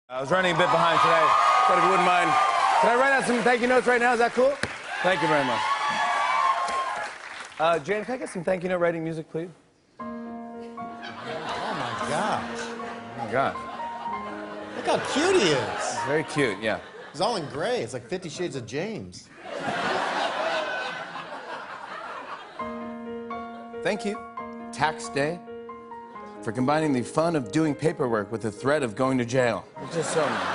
I was running a bit behind today, but if you wouldn't mind, can I write out some thank you notes right now? Is that cool? Thank you very much. James, can I get some thank you note writing music, please? Oh, my gosh. Oh, my gosh. Look how cute he is. It's very cute, yeah. He's all in gray. It's like 50 Shades of James. Thank you, Tax Day, for combining the fun of doing paperwork with the threat of going to jail. It's just so nice.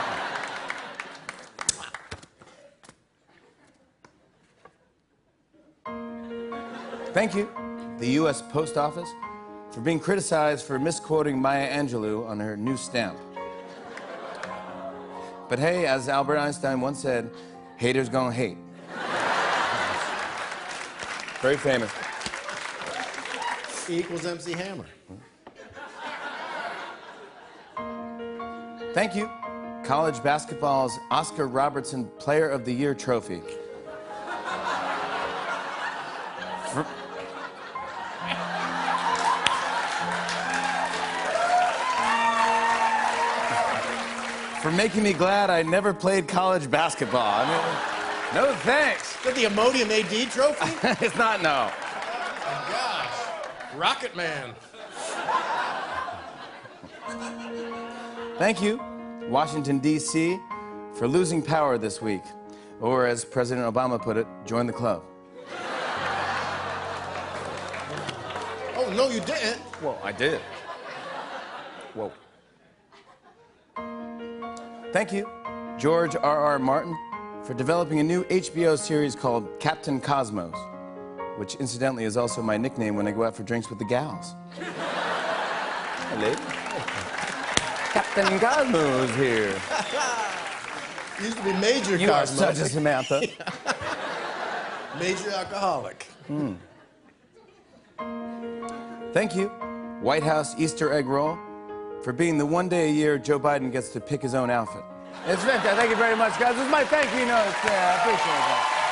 Thank you, the U.S. Post Office, for being criticized for misquoting Maya Angelou on her new stamp. But hey, as Albert Einstein once said, haters gonna hate. Very famous. E equals MC Hammer. Thank you, college basketball's Oscar Robertson Player of the Year trophy. For making me glad I never played college basketball. I mean, no thanks. Is that the Imodium AD trophy? It's not, no. Oh, my gosh. Rocket Man. Thank you, Washington, D.C., for losing power this week. Or, as President Obama put it, join the club. Oh, no, you didn't. Well, I did. Whoa. Thank you, George R.R. Martin, for developing a new HBO series called Captain Cosmos, which incidentally is also my nickname when I go out for drinks with the gals. Hey, lady. Captain Cosmos here. Used to be Major You Cosmos. are such a Samantha. Major alcoholic. Thank you, White House Easter egg roll, for being the one day a year Joe Biden gets to pick his own outfit. It's fantastic. Thank you very much, guys. This is my thank you notes. I appreciate that.